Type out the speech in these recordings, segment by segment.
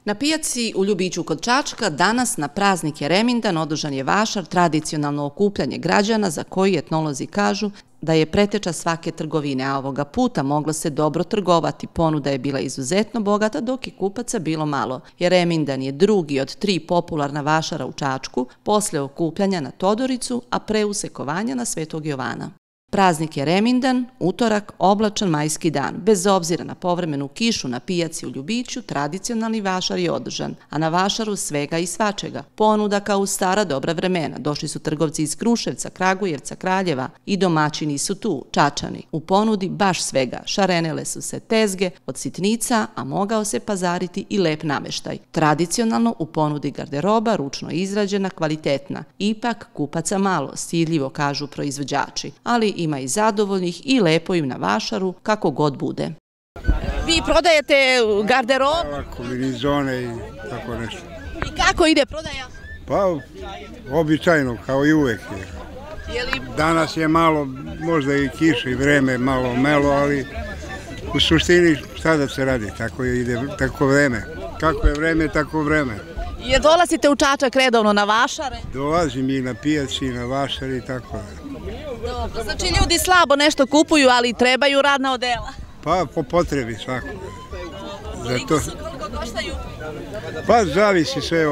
Na pijaci u Ljubiću kod Čačka danas na praznik Jeremindan održan je vašar, tradicionalno okupljanje građana za koji etnolozi kažu da je preteča svake trgovine, a ovoga puta moglo se dobro trgovati. Ponuda je bila izuzetno bogata, dok je kupaca bilo malo. Jeremindan je drugi od 3 popularna vašara u Čačku, posle okupljanja na Todoricu, a pre usekovanja na Svetog Jovana. Praznik Jeremindan, utorak, oblačan majski dan. Bez obzira na povremenu kišu na pijaci u Ljubiću, tradicionalni vašar je održan, a na vašaru svega i svačega. Ponuda kao u stara dobra vremena. Došli su trgovci iz Kruševca, Kragujevca, Kraljeva i domaćini su tu, Čačani. U ponudi baš svega. Šarenele su se tezge od sitnica, a mogao se pazariti i lep nameštaj. Tradicionalno u ponudi garderoba, ručno izrađena, kvalitetna. Ipak kupaca malo, stidljivo kažu proizvođači, ali ima i zadovoljnih i lepo im na vašaru, kako god bude. Vi prodajete garderobu? Kombinizone i tako nešto. I kako ide prodaja? Pa, običajno, kao i uvek je. Danas je malo, možda i kiša i vreme malo melo, ali u suštini šta da se radi, tako ide, tako vreme. Kako je vreme, tako vreme. Jer dolazite u Čačak redovno na vašare? Dolazim i na pijaci, i na vašare i tako da. Dobro, znači ljudi slabo nešto kupuju, ali trebaju radna odela. Pa po potrebi svakoga. Koliko koštaju? Pa zavisi sve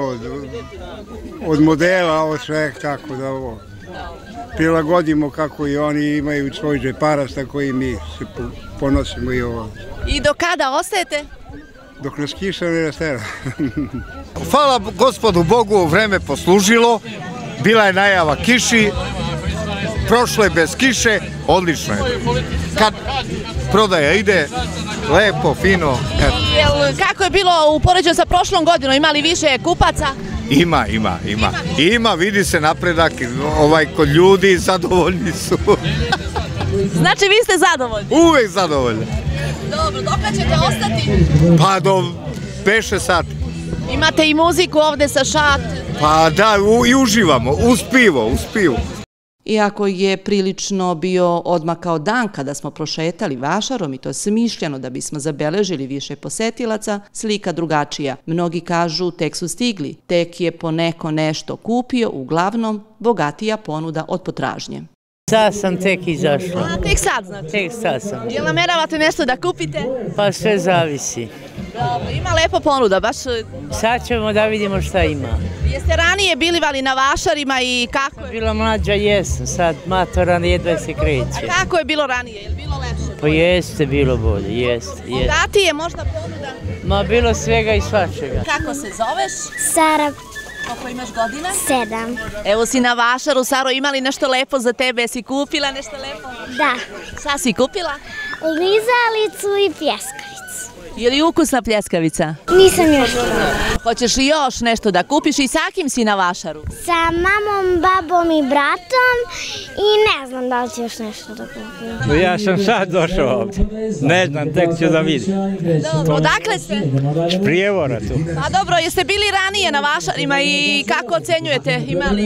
od modela, od svega, tako da ovo prilagodimo kako i oni imaju svoj džeparas, tako i mi se ponosimo i ovo. I do kada ostajete? Dok nas kiša ne rastera. Hvala gospodu Bogu, vreme poslužilo, bila je najava kiši, prošlo je bez kiše, odlično je. Kad prodaja ide, lepo, fino. Kako je bilo upoređeno sa prošlom godinom, ima li više kupaca? Ima, vidi se napredak, kod ljudi zadovoljni su. Znači vi ste zadovoljni? Uvek zadovoljni. Dobro, dok ćete ostati? Pa do 5-6 sati. Imate i muziku ovde sa šat? Pa da, i uživamo, uz pivo. Iako je prilično bio odmakao dan kada smo prošetali vašarom i to smišljeno da bismo zabeležili više posetilaca, slika drugačija. Mnogi kažu tek su stigli, tek je po neko nešto kupio, uglavnom bogatija ponuda od potražnje. Sad sam tek izašla. A, tek sad znači? Tek sad sam. Jel nameravate nešto da kupite? Pa sve zavisi. Dobro, ima lepa ponuda, baš... Sad ćemo da vidimo šta ima. Jeste ranije bilivali na vašarima i kako je? Bila mlađa jesam, sad matora jedva se kreće. A kako je bilo ranije? Je li bilo lepše? Pa jeste bilo bolje, jeste. Bogatije je možda ponuda? Ma bilo svega i svačega. Kako se zoveš? Sara. Koliko imaš godina? 7. Evo si na vašaru, Saro, ima li nešto lepo za tebe? Si kupila nešto lepo? Da. Šta si kupila? Lizalicu i pljeskavicu. Je li ukusna pljeskavica? Nisam još probala. Hoćeš li još nešto da kupiš i sa kim si na vašaru? Sa mamom, babom i bratom i ne znam da li ću još nešto da kupim. Ja sam sad došao ovdje. Ne znam, tek ću da vidim. Dobro, odakle ste? S Prijevora tu. Pa dobro, jeste bili ranije na vašarima i kako ocenjujete? Ima li?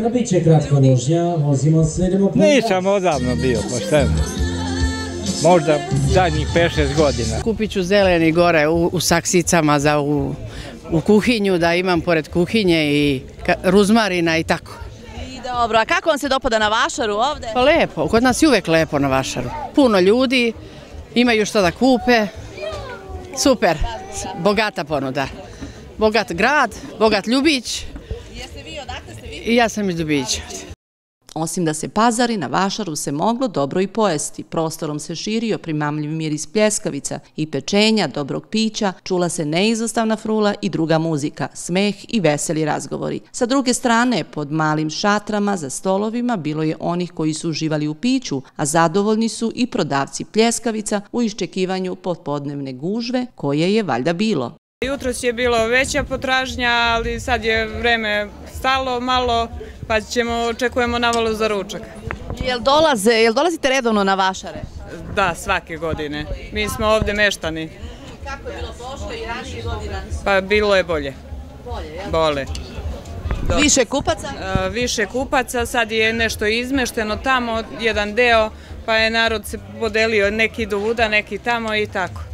Nisam odavno bio, pošteno. Možda zadnjih 5-6 godina. Kupit ću zeleni gore u saksicama za u kuhinju, da imam pored kuhinje i ruzmarina i tako. I dobro, a kako vam se dopada na vašaru ovde? Pa lepo, kod nas je uvek lepo na vašaru. Puno ljudi, imaju što da kupe, super, bogata ponuda. Bogat grad, bogat Ljubić. Jeste vi, odakle ste vi? I ja sam iz Ljubića. Osim da se pazari, na vašaru se moglo dobro i pojesti. Prostorom se širio primamljiv miris pljeskavica i pečenja, dobrog pića, čula se neizostavna frula i druga muzika, smeh i veseli razgovori. Sa druge strane, pod malim šatrama za stolovima bilo je onih koji su uživali u piću, a zadovoljni su i prodavci pljeskavica u iščekivanju popodnevne gužve, koje je valjda bilo. Jutros je bilo veća potražnja, ali sad je vreme stalo malo, pa očekujemo navalu za ručak. Jel dolazite redovno na vašare? Da, svake godine. Mi smo ovde meštani. Kako je bilo prošle i ranije godina? Pa bilo je bolje. Bolje. Više kupaca? Više kupaca, sad je nešto izmešteno tamo, jedan deo, pa je narod se podelio, neki do vuda, neki tamo i tako.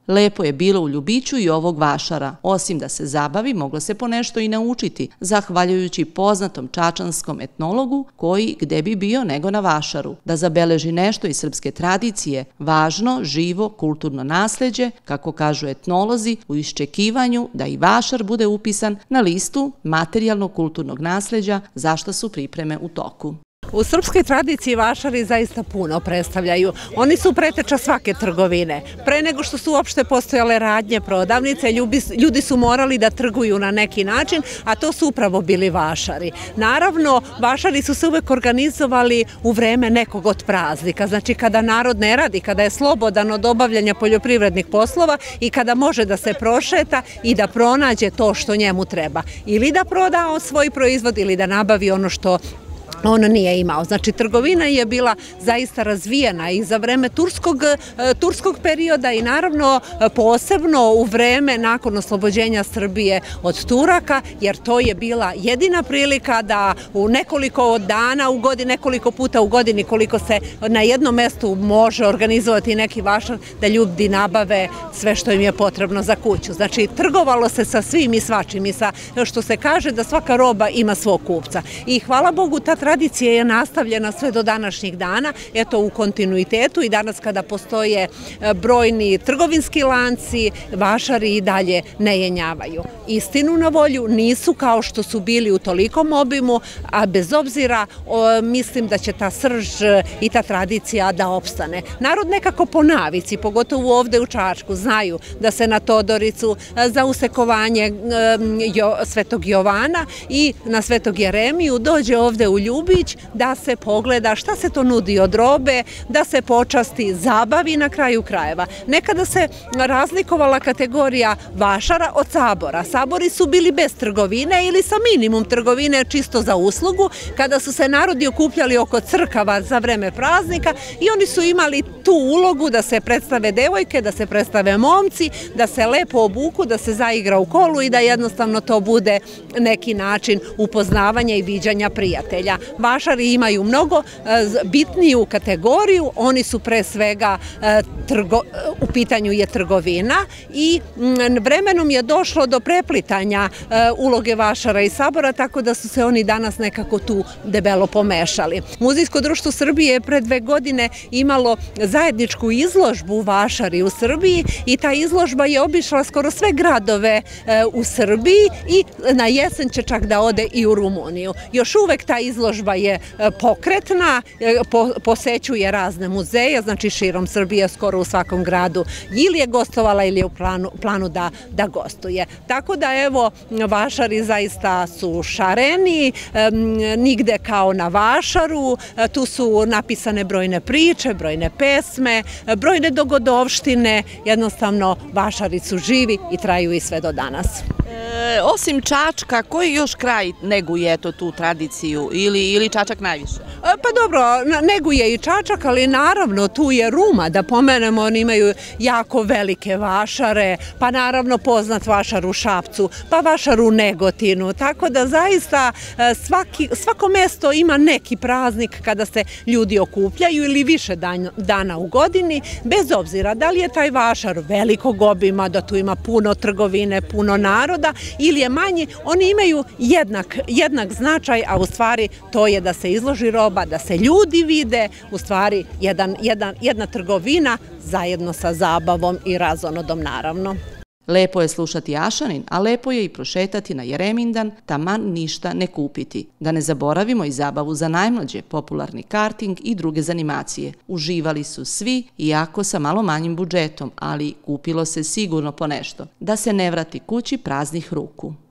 Lepo je bilo u Ljubiću i ovog vašara. Osim da se zabavi, moglo se ponešto i naučiti, zahvaljujući poznatom čačanskom etnologu koji gde bi bio nego na vašaru. Da zabeleži nešto iz srpske tradicije, važno, živo, kulturno nasleđe, kako kažu etnolozi, u iščekivanju da i vašar bude upisan na listu materijalnog kulturnog nasleđa, za šta su pripreme u toku. U srpskoj tradiciji vašari zaista puno predstavljaju. Oni su preteča svake trgovine. Pre nego što su uopšte postojale radnje, prodavnice, ljudi su morali da trguju na neki način, a to su upravo bili vašari. Naravno, vašari su se uvek organizovali u vreme nekog od praznika. Znači, kada narod ne radi, kada je slobodan od obavljanja poljoprivrednih poslova i kada može da se prošeta i da pronađe to što njemu treba. Ili da proda svoj proizvod ili da nabavi ono što on nije imao. Znači, trgovina je bila zaista razvijena i za vreme turskog perioda i naravno posebno u vreme nakon oslobođenja Srbije od Turaka, jer to je bila jedina prilika da u nekoliko dana u godini, nekoliko puta u godini, koliko se na jednom mestu može organizovati neki vašar, da ljudi nabave sve što im je potrebno za kuću. Znači, trgovalo se sa svim i svačim i sa, što se kaže, da svaka roba ima svog kupca. I hvala Bogu, ta tradicija je nastavljena sve do današnjih dana, eto u kontinuitetu i danas kada postoje brojni trgovinski lanci, vašari i dalje ne jenjavaju. Istinu na volju, nisu kao što su bili u tolikom obimu, a bez obzira mislim da će ta srž i ta tradicija da opstane. Narod nekako po navici, pogotovo ovde u Čačku, znaju da se na Todoricu za usekovanje Svetog Jovana i na Svetog Jeremiju dođe ovde u Ljubić, da se pogleda šta se to nudi od robe, da se počasti, zabavi na kraju krajeva. Nekada se razlikovala kategorija vašara od sabora. Sabori su bili bez trgovine ili sa minimum trgovine čisto za uslugu, kada su se narodi okupljali oko crkava za vreme praznika i oni su imali tu ulogu da se predstave devojke, da se predstave momci, da se lepo obuku, da se zaigra u kolu i da jednostavno to bude neki način upoznavanja i viđanja prijatelja. Vašari imaju mnogo bitniju kategoriju, oni su pre svega, u pitanju je trgovina i vremenom je došlo do preplitanja uloge vašara i sabora, tako da su se oni danas nekako tu debelo pomešali. Muzejsko društvo Srbije je pre 2 godine imalo zajedničku izložbu vašari u Srbiji i ta izložba je obišla skoro sve gradove u Srbiji i na jesen će čak da ode i u Rumuniju. Još uvek ta izložba je pokretna, posećuje razne muzeje, znači širom Srbije, skoro u svakom gradu ili je gostovala ili je u planu da gostuje. Tako da evo, vašari zaista su šareni, nigde kao na vašaru, tu su napisane brojne priče, brojne pesme, brojne dogodovštine, jednostavno vašari su živi i traju i sve do danas. Osim Čačka, koji još kraj neguje tu tradiciju ili Čačak najviše? Pa dobro, neguje i Čačak, ali naravno tu je Ruma, da pomenemo, oni imaju jako velike vašare, pa naravno poznat vašar u Šapcu, pa vašar u Negotinu, tako da zaista svako mesto ima neki praznik kada se ljudi okupljaju ili više dana u godini, bez obzira da li je taj vašar velikog obima, da tu ima puno trgovine, puno naroda ili je manji, oni imaju jednak značaj, a u stvari to je da se izloži roba, da se ljudi vide, u stvari jedna trgovina zajedno sa zabavom i razonodom naravno. Lepo je slušati Ašanin, a lepo je i prošetati na Jeremindan, taman ništa ne kupiti. Da ne zaboravimo i zabavu za najmlađe, popularni karting i druge zanimacije. Uživali su svi, iako sa malo manjim budžetom, ali kupilo se sigurno ponešto. Da se ne vrati kući praznih ruku.